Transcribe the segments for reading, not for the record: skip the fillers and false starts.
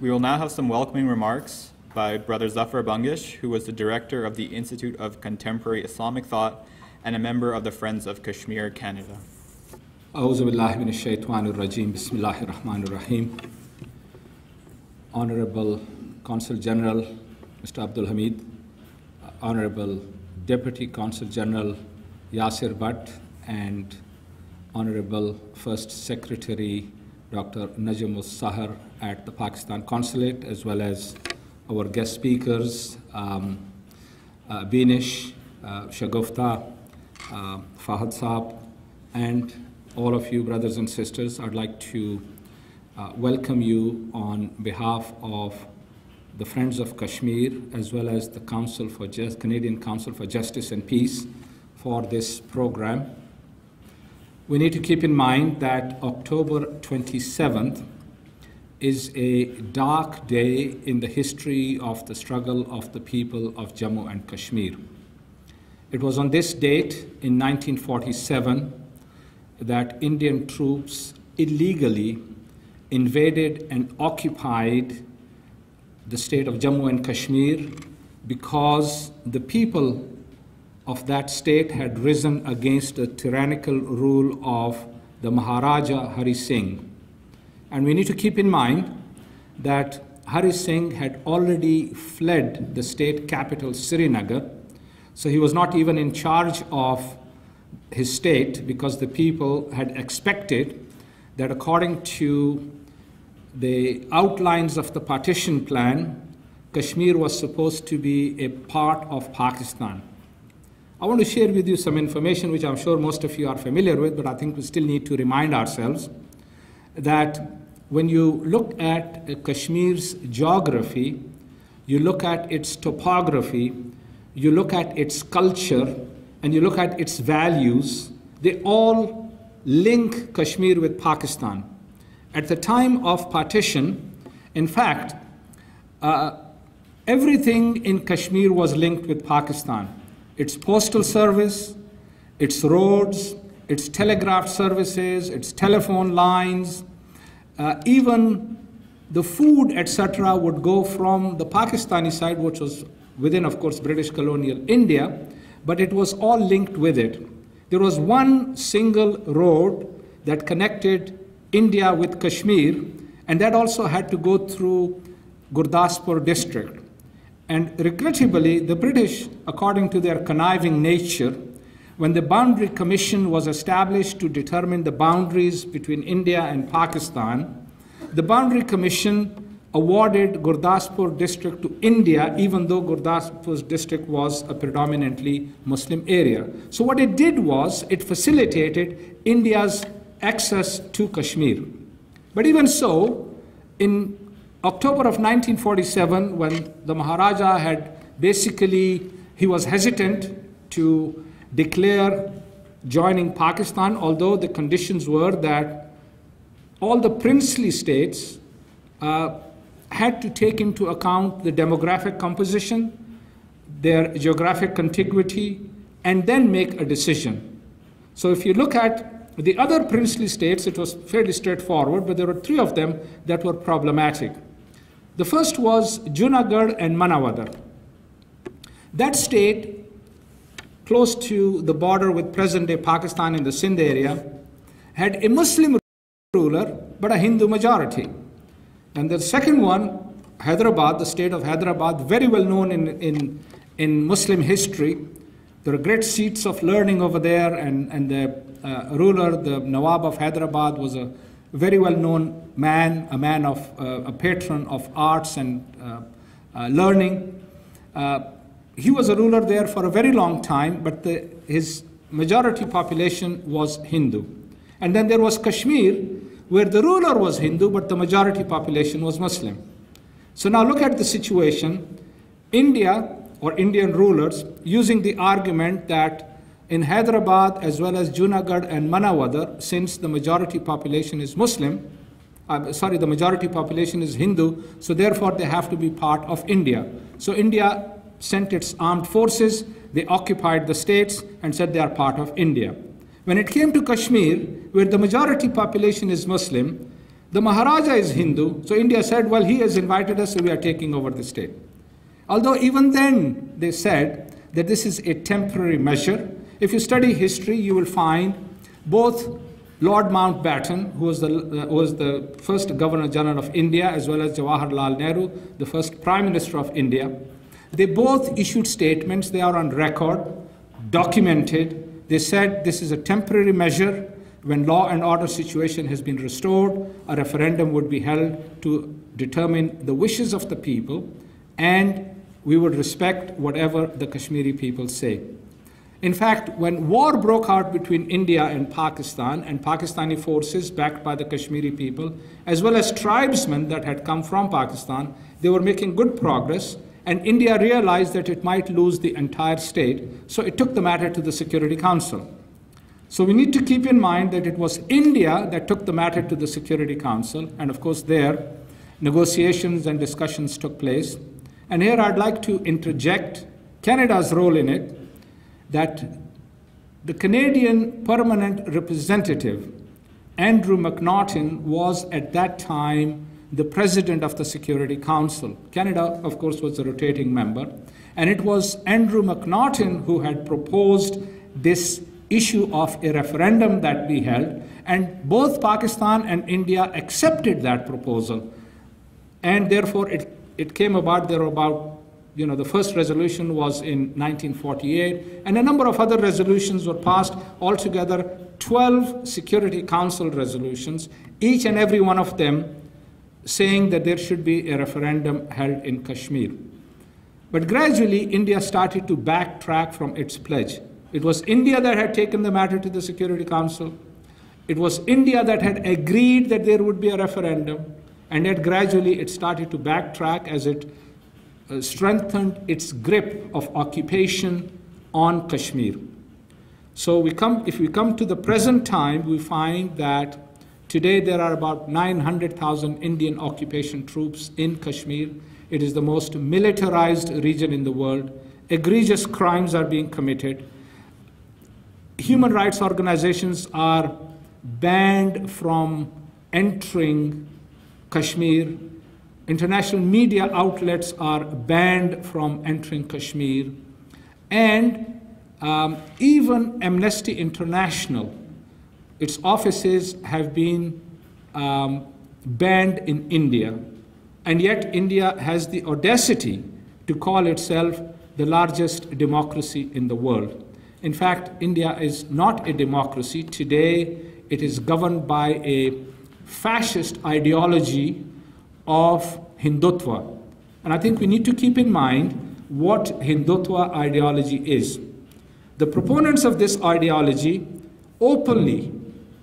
We will now have some welcoming remarks by Brother Zafar Bangish, who was the director of the Institute of Contemporary Islamic Thought and a member of the Friends of Kashmir, Canada. A'udhu billahi minash shaitanir rajim. Bismillahir rahmanir rahim. Honorable Consul General Mr. Abdul Hamid, Honorable Deputy Consul General Yasir Bhatt, and Honorable First Secretary Dr. Najm Sahar at the Pakistan Consulate, as well as our guest speakers, Binish, Shagufta, Fahad Saab, and all of you brothers and sisters. I'd like to welcome you on behalf of the Friends of Kashmir, as well as the Canadian Council for Justice and Peace, for this program. We need to keep in mind that October 27th is a dark day in the history of the struggle of the people of Jammu and Kashmir. It was on this date in 1947 that Indian troops illegally invaded and occupied the state of Jammu and Kashmir because the people of that state had risen against the tyrannical rule of the Maharaja Hari Singh. And we need to keep in mind that Hari Singh had already fled the state capital, Srinagar, so he was not even in charge of his state, because the people had expected that according to the outlines of the partition plan, Kashmir was supposed to be a part of Pakistan. I want to share with you some information which I'm sure most of you are familiar with, but I think we still need to remind ourselves that when you look at Kashmir's geography, you look at its topography, you look at its culture, and you look at its values, they all link Kashmir with Pakistan. At the time of partition, in fact, everything in Kashmir was linked with Pakistan. Its postal service, its roads, its telegraph services, its telephone lines, even the food, etc., would go from the Pakistani side, which was within, of course, British colonial India, but it was all linked with it. There was one single road that connected India with Kashmir, and that also had to go through Gurdaspur district. And regrettably, the British, according to their conniving nature, when the Boundary Commission was established to determine the boundaries between India and Pakistan, the Boundary Commission awarded Gurdaspur district to India, even though Gurdaspur district was a predominantly Muslim area. So what it did was, it facilitated India's access to Kashmir. But even so, in October of 1947, when the Maharaja had he was hesitant to declare joining Pakistan, although the conditions were that all the princely states had to take into account the demographic composition, their geographic contiguity, and then make a decision. So if you look at the other princely states, it was fairly straightforward, but there were three of them that were problematic. The first was Junagadh and Manawdar. That state, close to the border with present-day Pakistan in the Sindh area, had a Muslim ruler, but a Hindu majority. And the second one, Hyderabad, the state of Hyderabad, very well known in Muslim history. There are great seats of learning over there, and the ruler, the Nawab of Hyderabad, was a very well-known man, a patron of arts and learning. He was a ruler there for a very long time, but his majority population was Hindu. And then there was Kashmir, where the ruler was Hindu, but the majority population was Muslim. So now look at the situation. India, or Indian rulers, using the argument that in Hyderabad as well as Junagadh and Manawdar, since the majority population is Muslim, the majority population is Hindu, so therefore they have to be part of India. So India sent its armed forces, they occupied the states and said they are part of India. When it came to Kashmir, where the majority population is Muslim, The Maharaja is Hindu, so India said, well, he has invited us, so we are taking over the state. Although even then they said that this is a temporary measure. If you study history, you will find both Lord Mountbatten, who was the first Governor General of India, as well as Jawaharlal Nehru, the first Prime Minister of India. They both issued statements. They are on record, documented. They said this is a temporary measure. When law and order situation has been restored, a referendum would be held to determine the wishes of the people, and we would respect whatever the Kashmiri people say. In fact, when war broke out between India and Pakistani forces backed by the Kashmiri people, as well as tribesmen that had come from Pakistan, they were making good progress, and India realized that it might lose the entire state, so it took the matter to the Security Council. So we need to keep in mind that it was India that took the matter to the Security Council, and of course there, negotiations and discussions took place. And here I'd like to interject Canada's role in it, that the Canadian permanent representative, Andrew McNaughton, was at that time the president of the Security Council. Canada, of course, was a rotating member. And it was Andrew McNaughton who had proposed this issue of a referendum that we held, and both Pakistan and India accepted that proposal. And therefore, it came about, there were about, the first resolution was in 1948, and a number of other resolutions were passed, altogether 12 Security Council resolutions, each and every one of them saying that there should be a referendum held in Kashmir. But gradually, India started to backtrack from its pledge. It was India that had taken the matter to the Security Council. It was India that had agreed that there would be a referendum, and yet gradually it started to backtrack as it strengthened its grip of occupation on Kashmir. So if we come to the present time, we find that today there are about 900,000 Indian occupation troops in Kashmir. It is the most militarized region in the world. Egregious crimes are being committed. Human rights organizations are banned from entering Kashmir. International media outlets are banned from entering Kashmir. And even Amnesty International, its offices have been banned in India. And yet India has the audacity to call itself the largest democracy in the world. In fact, India is not a democracy. Today, it is governed by a fascist ideology of Hindutva. And I think we need to keep in mind what Hindutva ideology is. The proponents of this ideology openly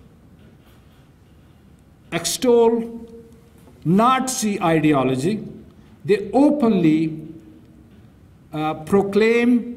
extol Nazi ideology. They openly proclaim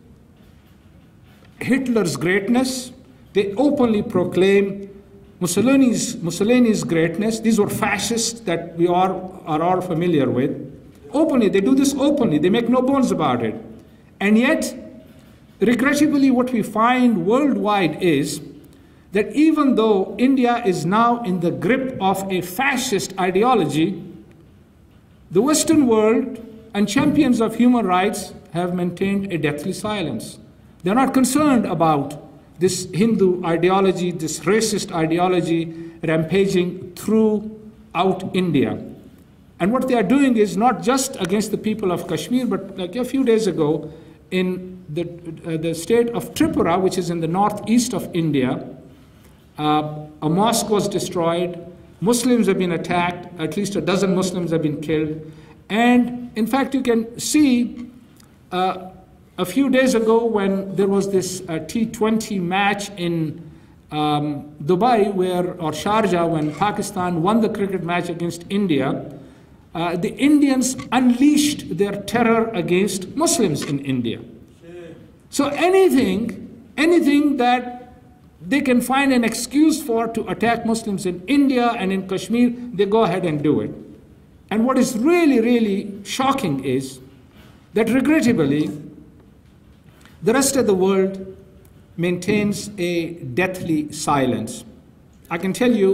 Hitler's greatness. They openly proclaim Mussolini's greatness. These were fascists that we are all familiar with. Openly, they do this openly. They make no bones about it. And yet, regrettably, what we find worldwide is that even though India is now in the grip of a fascist ideology, the Western world and champions of human rights have maintained a deathly silence. They're not concerned about this Hindu ideology, this racist ideology rampaging throughout India. And what they are doing is not just against the people of Kashmir, but like a few days ago in the state of Tripura, which is in the northeast of India, a mosque was destroyed, Muslims have been attacked, at least a dozen Muslims have been killed. And in fact, you can see a few days ago when there was this T20 match in Dubai or Sharjah, when Pakistan won the cricket match against India, the Indians unleashed their terror against Muslims in India. So anything that they can find an excuse for to attack Muslims in India and in Kashmir, they go ahead and do it. And what is really, really shocking is that regrettably, the rest of the world maintains a deathly silence. I can tell you,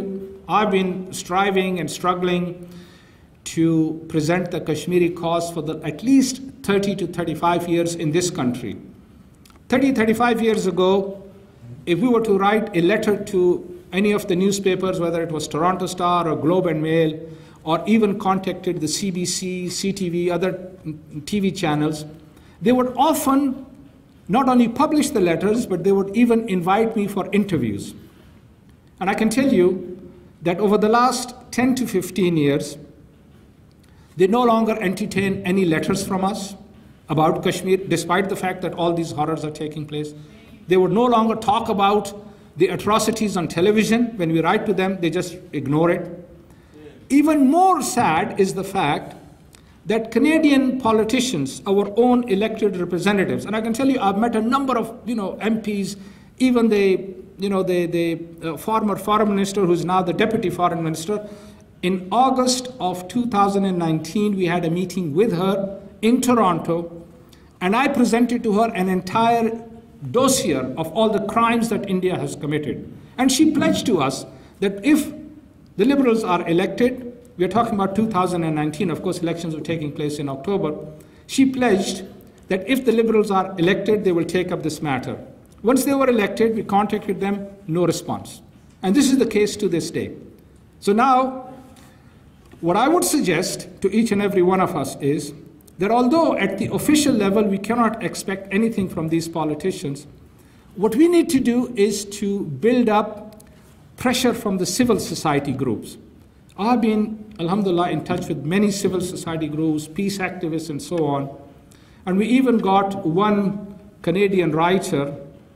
I've been striving and struggling to present the Kashmiri cause for at least 30 to 35 years in this country. 30, 35 years ago, if we were to write a letter to any of the newspapers, whether it was Toronto Star or Globe and Mail, or even contacted the CBC, CTV, other TV channels, they would often not only publish the letters, but they would even invite me for interviews. And I can tell you that over the last 10 to 15 years, they no longer entertain any letters from us about Kashmir, despite the fact that all these horrors are taking place. They would no longer talk about the atrocities on television. When we write to them, they just ignore it. Even more sad is the fact that Canadian politicians, our own elected representatives, and I can tell you, I've met a number of MPs, even the former foreign minister, who's now the deputy foreign minister. In August of 2019, we had a meeting with her in Toronto, and I presented to her an entire dossier of all the crimes that India has committed. And she pledged to us that if the Liberals are elected, we are talking about 2019, of course elections were taking place in October, she pledged that if the Liberals are elected, they will take up this matter. Once they were elected, we contacted them, no response. And this is the case to this day. So now, what I would suggest to each and every one of us is that although at the official level we cannot expect anything from these politicians, what we need to do is to build up pressure from the civil society groups. I've been, alhamdulillah, in touch with many civil society groups, peace activists and so on. And we even got one Canadian writer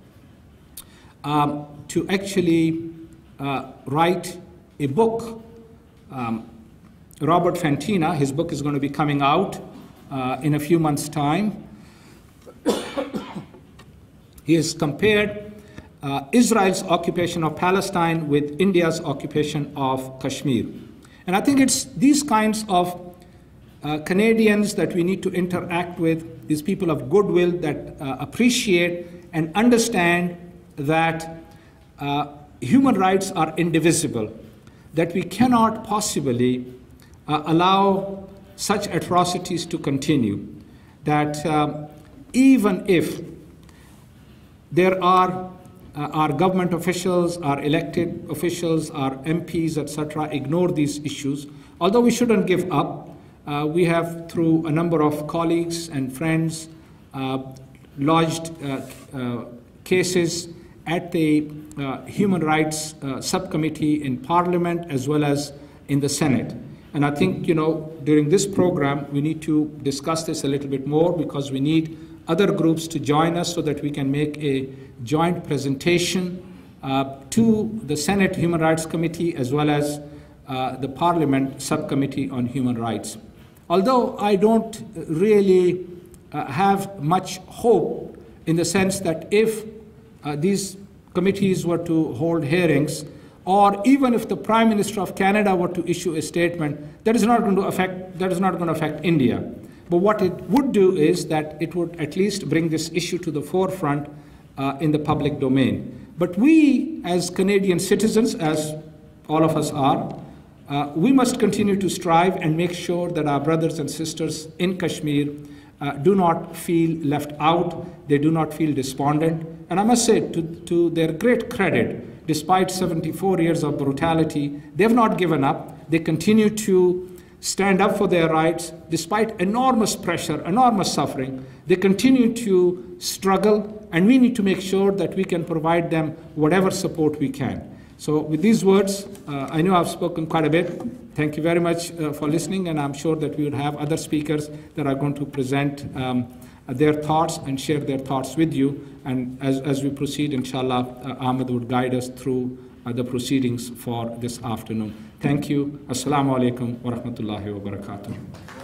to actually write a book. Robert Fantina, his book is going to be coming out in a few months' time. He has compared Israel's occupation of Palestine with India's occupation of Kashmir. And I think it's these kinds of Canadians that we need to interact with, these people of goodwill that appreciate and understand that human rights are indivisible, that we cannot possibly allow such atrocities to continue, that even if there are our government officials, our elected officials, our MPs, etc., ignore these issues, although we shouldn't give up, we have, through a number of colleagues and friends, lodged cases at the Human Rights Subcommittee in Parliament as well as in the Senate. And I think, during this program, we need to discuss this a little bit more, because we need other groups to join us so that we can make a joint presentation to the Senate Human Rights Committee as well as the Parliament Subcommittee on Human Rights. Although I don't really have much hope, in the sense that if these committees were to hold hearings, or even if the Prime Minister of Canada were to issue a statement, that is not going to affect India. But what it would do is that it would at least bring this issue to the forefront in the public domain. But we, as Canadian citizens, as all of us are, we must continue to strive and make sure that our brothers and sisters in Kashmir do not feel left out, they do not feel despondent. And I must say, to their great credit, despite 74 years of brutality, they have not given up. They continue to stand up for their rights despite enormous pressure, enormous suffering. They continue to struggle, and we need to make sure that we can provide them whatever support we can. So with these words, I know I've spoken quite a bit. Thank you very much for listening, and I'm sure that we will have other speakers that are going to present their thoughts and share their thoughts with you. And as we proceed, inshallah, Ahmed would guide us through the proceedings for this afternoon. Thank you. Assalamu alaikum wa rahmatullahi wa barakatuh.